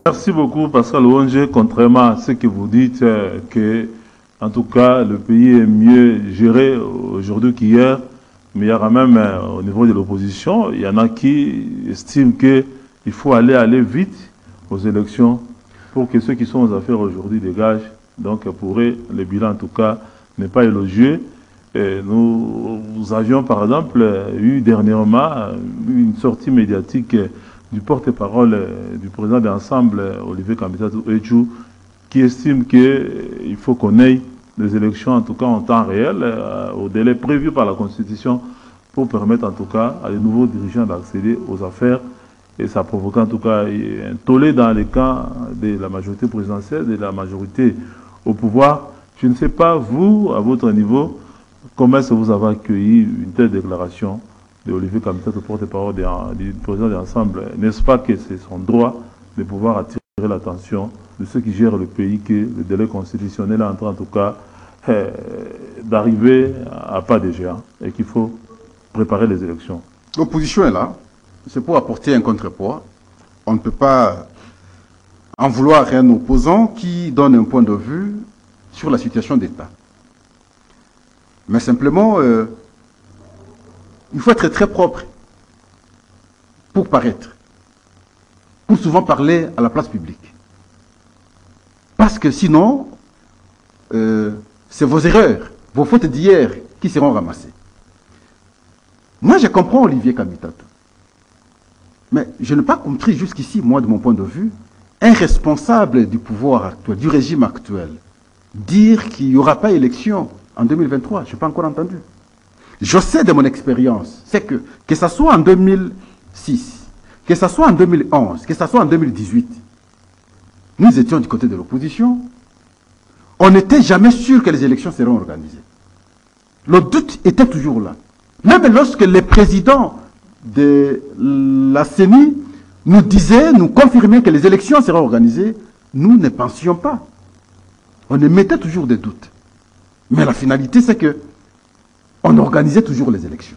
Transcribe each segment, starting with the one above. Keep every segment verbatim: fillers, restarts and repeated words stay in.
Merci beaucoup Pascal Ouonje. Contrairement à ce que vous dites, euh, que en tout cas le pays est mieux géré aujourd'hui qu'hier, mais il y a quand même euh, au niveau de l'opposition, il y en a qui estiment qu'il faut aller aller vite aux élections pour que ceux qui sont aux affaires aujourd'hui dégagent. Donc pour eux, le bilan en tout cas n'est pas élogieux. Et nous, nous avions par exemple eu dernièrement une sortie médiatique du porte-parole du président d'Ensemble, Olivier Kamitatou Echou, qui estime qu'il faut qu'on ait des élections en tout cas en temps réel, euh, au délai prévu par la Constitution, pour permettre en tout cas à de nouveaux dirigeants d'accéder aux affaires. Et ça provoque en tout cas un tollé dans les camps de la majorité présidentielle, de la majorité au pouvoir. Je ne sais pas, vous, à votre niveau, comment est-ce que vous avez accueilli une telle déclaration de Olivier Kamitatou, porte-parole du président de l'Ensemble? N'est-ce pas que c'est son droit de pouvoir attirer l'attention de ceux qui gèrent le pays, que le délai constitutionnel est en train, en tout cas, euh, d'arriver à pas de géant et qu'il faut préparer les élections? L'opposition est là, c'est pour apporter un contrepoids. On ne peut pas en vouloir à un opposant qui donne un point de vue sur la situation d'État. Mais simplement, euh, il faut être très propre pour paraître, pour souvent parler à la place publique. Parce que sinon, euh, c'est vos erreurs, vos fautes d'hier qui seront ramassées. Moi, je comprends Olivier Kamitatou. Mais je n'ai pas compris jusqu'ici, moi, de mon point de vue, un responsable du pouvoir actuel, du régime actuel, dire qu'il n'y aura pas élection en deux mille vingt-trois. Je n'ai pas encore entendu. Je sais de mon expérience, c'est que, que ce soit en deux mille six, que ce soit en deux mille onze, que ce soit en deux mille dix-huit, nous étions du côté de l'opposition. On n'était jamais sûr que les élections seront organisées. Le doute était toujours là. Même lorsque les présidents de la C E N I nous disaient, nous confirmaient que les élections seraient organisées, nous ne pensions pas. On émettait toujours des doutes. Mais la finalité, c'est que on organisait toujours les élections.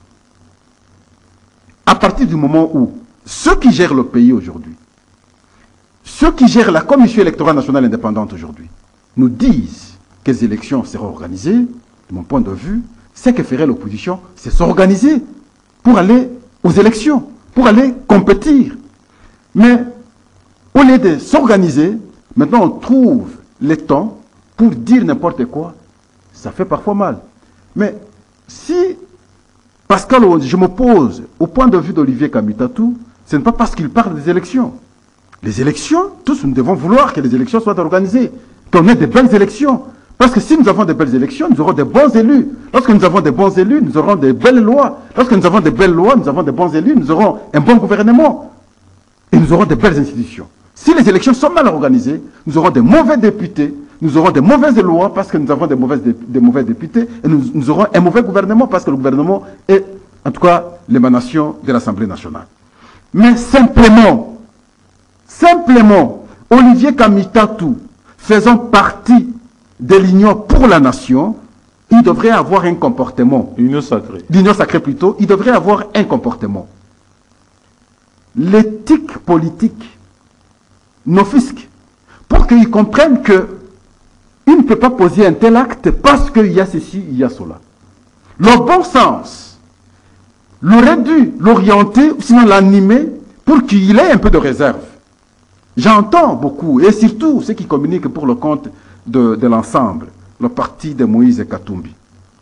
À partir du moment où ceux qui gèrent le pays aujourd'hui, ceux qui gèrent la Commission électorale nationale indépendante aujourd'hui, nous disent que les élections seront organisées, de mon point de vue, ce que ferait l'opposition, c'est s'organiser pour aller aux élections, pour aller compétir. Mais au lieu de s'organiser, maintenant on trouve le temps pour dire n'importe quoi. Ça fait parfois mal. Mais si, Pascal, je m'oppose au point de vue d'Olivier Kamitatou, ce n'est pas parce qu'il parle des élections. Les élections, tous nous devons vouloir que les élections soient organisées, qu'on ait de belles élections. Parce que si nous avons de belles élections, nous aurons de bons élus. Lorsque nous avons de bons élus, nous aurons de belles lois. Lorsque nous avons de belles lois, nous avons de bons élus, nous aurons un bon gouvernement. Et nous aurons de belles institutions. Si les élections sont mal organisées, nous aurons de mauvais députés, nous aurons de mauvaises lois parce que nous avons de mauvais, de mauvais députés, et nous, nous aurons un mauvais gouvernement parce que le gouvernement est, en tout cas, l'émanation de l'Assemblée nationale. Mais simplement, simplement, Olivier Kamitatou, faisant partie de l'Union pour la nation, il devrait avoir un comportement. L'Union sacrée. L'Union sacrée plutôt, il devrait avoir un comportement. L'éthique politique n'offusque pour qu'ils comprennent que il ne peut pas poser un tel acte parce qu'il y a ceci, il y a cela. Le bon sens l'aurait dû l'orienter, sinon l'animer, pour qu'il ait un peu de réserve. J'entends beaucoup, et surtout ceux qui communiquent pour le compte de, de l'ensemble, le parti de Moïse Katumbi.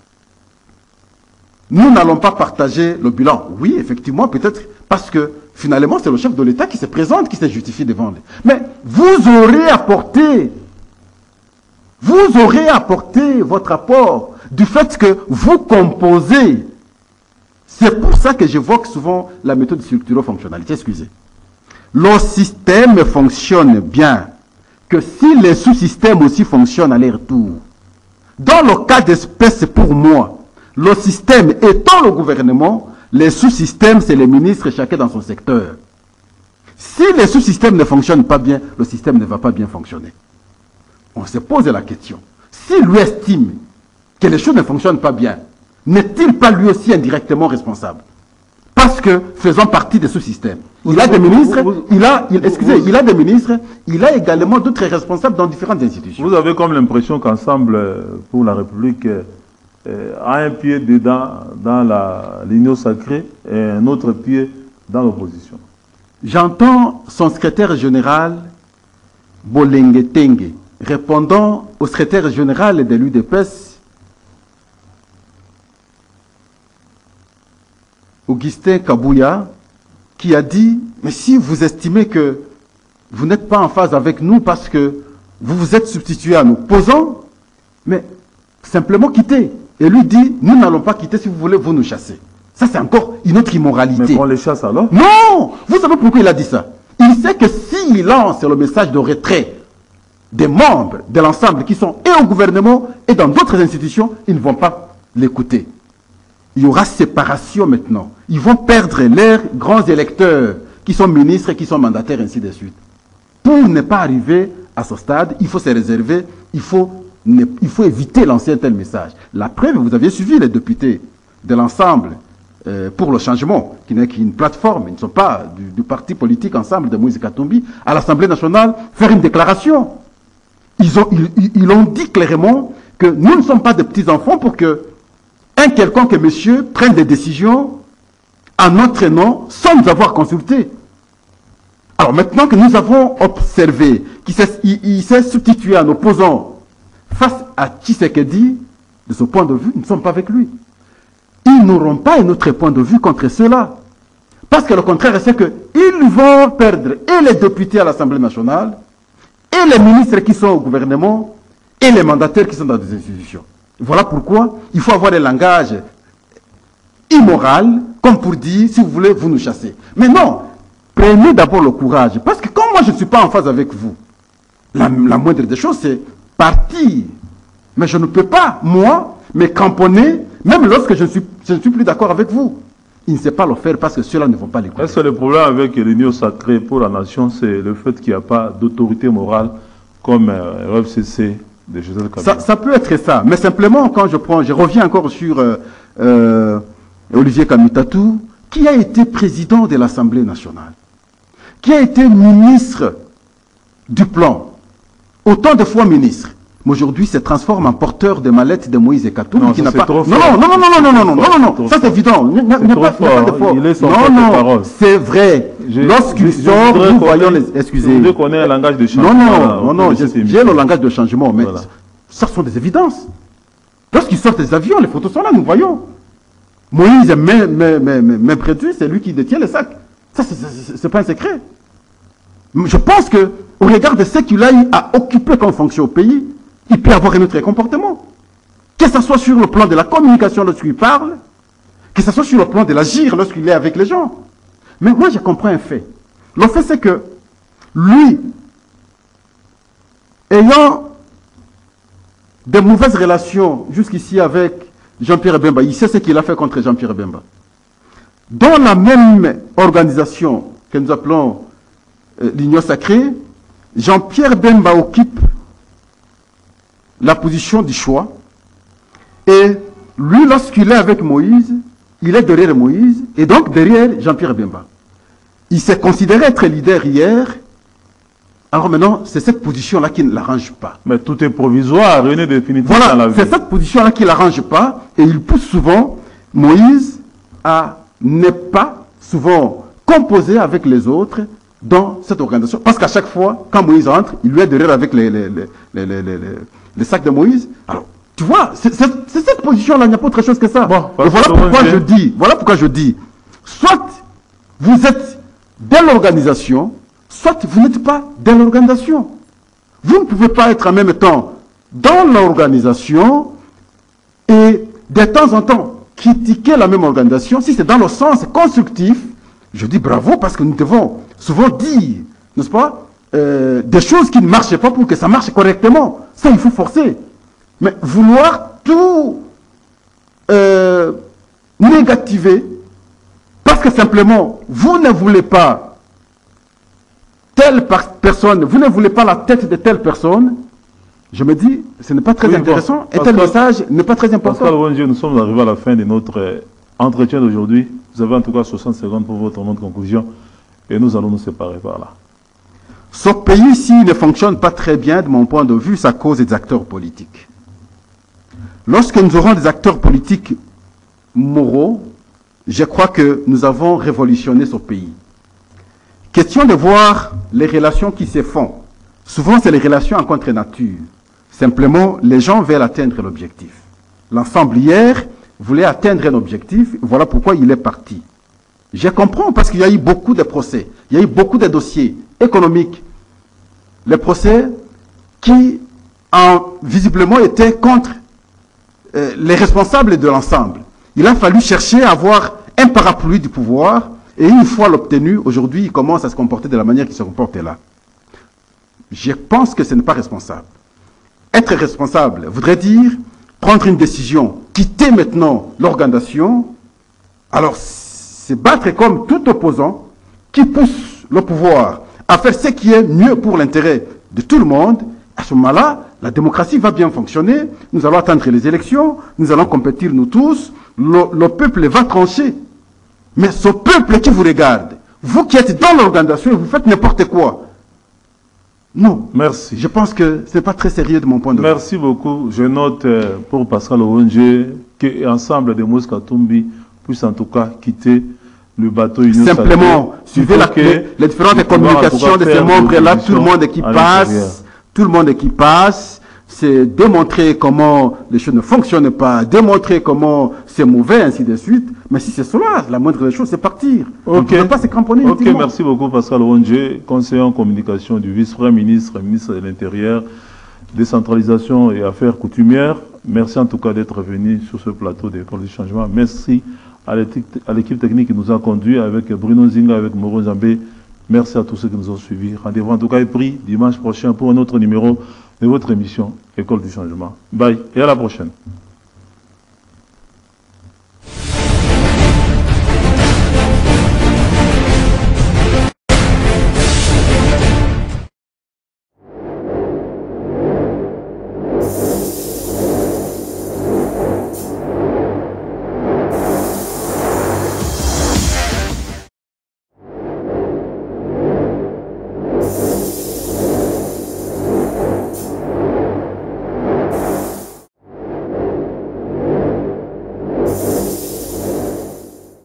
Nous n'allons pas partager le bilan. Oui, effectivement, peut-être parce que finalement, c'est le chef de l'État qui se présente, qui se justifie devant lui. Mais vous aurez apporté, vous aurez apporté votre apport du fait que vous composez. C'est pour ça que j'évoque souvent la méthode structuro-fonctionnalité. Excusez. Le système fonctionne bien que si les sous-systèmes aussi fonctionnent à leur tour. Dans le cas d'espèce, pour moi, le système étant le gouvernement, les sous-systèmes, c'est les ministres, chacun dans son secteur. Si les sous-systèmes ne fonctionnent pas bien, le système ne va pas bien fonctionner. On se pose la question. S'il lui estime que les choses ne fonctionnent pas bien, n'est-il pas lui aussi indirectement responsable? Parce parce que faisant partie de ce système. Il Vous- a des vous- ministres, vous- il a, il, excusez, vous- il a des ministres, il a également d'autres responsables dans différentes institutions. Vous avez comme l'impression qu'Ensemble euh, pour la République euh, euh, a un pied dedans dans la- l'union sacrée et un autre pied dans l'opposition. J'entends son secrétaire général, Bolenge Tenge, répondant au secrétaire général de l'U D P S, Augustin Kabouya, qui a dit, mais si vous estimez que vous n'êtes pas en phase avec nous parce que vous vous êtes substitué à nos opposants, mais simplement quittez. Et lui dit, nous n'allons pas quitter, si vous voulez, vous nous chassez. Ça, c'est encore une autre Mais immoralité. qu'on les chasse alors? Non! Vous savez pourquoi il a dit ça? Il sait que s'il lance le message de retrait des membres de l'ensemble qui sont et au gouvernement et dans d'autres institutions, ils ne vont pas l'écouter. Il y aura séparation maintenant. Ils vont perdre leurs grands électeurs qui sont ministres, qui sont mandataires, ainsi de suite. Pour ne pas arriver à ce stade, il faut se réserver, il faut, ne, il faut éviter lancer un tel message. La preuve, vous aviez suivi les députés de l'ensemble euh, pour le changement, qui n'est qu'une plateforme, ils ne sont pas du, du parti politique ensemble de Moïse Katumbi, à l'Assemblée nationale, faire une déclaration. Ils ont, ils, ils ont dit clairement que nous ne sommes pas des petits-enfants pour que un quelconque monsieur prenne des décisions en notre nom sans nous avoir consulté. Alors maintenant que nous avons observé qu'il s'est substitué à nos opposants face à Tshisekedi, de ce point de vue, nous ne sommes pas avec lui. Ils n'auront pas un autre point de vue contre cela. Parce que le contraire, c'est qu'ils vont perdre et les députés à l'Assemblée nationale, et les ministres qui sont au gouvernement, et les mandataires qui sont dans des institutions. Voilà pourquoi il faut avoir un langage immoral, comme pour dire, si vous voulez, vous nous chassez. Mais non, prenez d'abord le courage. Parce que comme moi, je ne suis pas en phase avec vous, la, la moindre des choses, c'est partir. Mais je ne peux pas, moi, me cramponner, même lorsque je ne suis, je ne suis plus d'accord avec vous. Il ne sait pas le faire parce que ceux-là ne vont pas l'écouter. Est-ce que le problème avec l'union sacrée pour la nation, c'est le fait qu'il n'y a pas d'autorité morale comme euh, R F C C de Joseph Kabila? Ça, ça peut être ça, mais simplement quand je prends, je reviens encore sur euh, euh, Olivier Kamitatou, qui a été président de l'Assemblée nationale, qui a été ministre du plan, autant de fois ministre. Mais aujourd'hui, se transforme en porteur de mallettes de Moïse et Katumbi Non, qui ça, n'a pas. c'est trop Non, fort. non, non, non, non, non, non, non, C'est non, trop non, ça c'est fort. évident. Il n'y a, C'est il n'y a trop pas, il n'y a pas de fort. fort. Il est sans Non, porte-parole. non, c'est vrai. Je- Lorsqu'il je- je sort, voudrais nous qu'on voyons ait- les. Excusez. Je voudrais qu'on ait un langage de changement. Non, non, là, non, au non, cours de j'ai cette j'ai émission. le langage de changement, mais Voilà. ça sont des évidences. Lorsqu'ils sortent des avions, les photos sont là, nous voyons. Moïse, mais, mais, mais, mais, mais prédit, c'est lui qui détient les sacs. Ça, c'est pas un secret. Je pense que, au regard de ce qu'il a eu à occuper comme fonction au pays, il peut avoir un autre comportement. Que ce soit sur le plan de la communication lorsqu'il parle, que ce soit sur le plan de l'agir lorsqu'il est avec les gens. Mais moi, je comprends un fait. Le fait, c'est que lui, ayant de mauvaises relations jusqu'ici avec Jean-Pierre Bemba, il sait ce qu'il a fait contre Jean-Pierre Bemba. Dans la même organisation que nous appelons euh, l'Union sacrée, Jean-Pierre Bemba occupe la position du choix. Et lui, lorsqu'il est avec Moïse, il est derrière Moïse, et donc derrière Jean-Pierre Bemba. Il s'est considéré être leader hier. Alors maintenant, c'est cette position-là qui ne l'arrange pas. Mais tout est provisoire, rien n'est définitif dans la Voilà, vie. c'est cette position-là qui ne l'arrange pas, et il pousse souvent Moïse à ne pas souvent composer avec les autres dans cette organisation. Parce qu'à chaque fois, quand Moïse entre, il lui est derrière avec les, les, les, les, les, les, les sacs de Moïse. Alors, tu vois, c'est cette position-là, il n'y a pas autre chose que ça. Bon, et voilà pourquoi je dis, voilà pourquoi je dis, soit vous êtes dans l'organisation, soit vous n'êtes pas dans l'organisation. Vous ne pouvez pas être en même temps dans l'organisation et de temps en temps critiquer la même organisation. Si c'est dans le sens constructif, je dis bravo parce que nous devons souvent dire, n'est-ce pas, euh, des choses qui ne marchent pas pour que ça marche correctement. Ça, il faut forcer. Mais vouloir tout euh, négativer parce que simplement vous ne voulez pas telle personne, vous ne voulez pas la tête de telle personne, je me dis, ce n'est pas très Oui, intéressant bon, et tel message n'est pas très important. Pascal Wangé, nous sommes arrivés à la fin de notre euh, entretien d'aujourd'hui. Vous avez en tout cas soixante secondes pour votre mot de conclusion et nous allons nous séparer par là. Ce pays, s'il ne fonctionne pas très bien, de mon point de vue, c'est à cause des acteurs politiques. Lorsque nous aurons des acteurs politiques moraux, je crois que nous avons révolutionné ce pays. Question de voir les relations qui se font. Souvent, c'est les relations en contre-nature. Simplement, les gens veulent atteindre l'objectif. L'ensemble hier voulait atteindre un objectif, voilà pourquoi il est parti. Je comprends parce qu'il y a eu beaucoup de procès, il y a eu beaucoup de dossiers économiques. Les procès qui ont visiblement été contre euh, les responsables de l'ensemble. Il a fallu chercher à avoir un parapluie du pouvoir et une fois l'obtenu, aujourd'hui, il commence à se comporter de la manière qu'il se comporte là. Je pense que ce n'est pas responsable. Être responsable voudrait dire prendre une décision, quitter maintenant l'organisation, alors se battre comme tout opposant qui pousse le pouvoir à faire ce qui est mieux pour l'intérêt de tout le monde. À ce moment-là, la démocratie va bien fonctionner, nous allons attendre les élections, nous allons compétir nous tous, le, le peuple va trancher. Mais ce peuple qui vous regarde, vous qui êtes dans l'organisation, vous faites n'importe quoi. Non. Merci. Je pense que ce n'est pas très sérieux de mon point de vue. Merci beaucoup. Je note euh, pour Pascal Oronje que l'ensemble de Moïse Katumbi puisse en tout cas quitter le bateau Union. Simplement, suivez la, les, les différentes communications de ces membres-là, tout le monde qui passe, tout le monde qui passe, c'est démontrer comment les choses ne fonctionnent pas, démontrer comment c'est mauvais, ainsi de suite. Mais si c'est cela, la moindre des choses, c'est partir. Okay. On ne peut pas se cramponner. Ok, merci beaucoup Pascal Oronje, conseiller en communication du vice-premier ministre, ministre de l'Intérieur, décentralisation et affaires coutumières. Merci en tout cas d'être venu sur ce plateau d'École du Changement. Merci à l'équipe technique qui nous a conduits avec Bruno Zinga, avec Moro Zambé. Merci à tous ceux qui nous ont suivis. Rendez-vous en tout cas est pris dimanche prochain pour un autre numéro de votre émission École du Changement. Bye et à la prochaine.